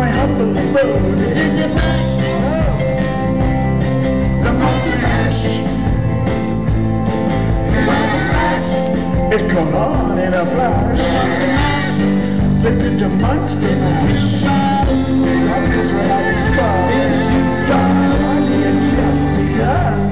my humble abode. In the mash, the monster mash. The monster smash. It caught on in a flash. The monster mash. Lifted the monster mash. The zombies were having fun. Dusty party had just begun.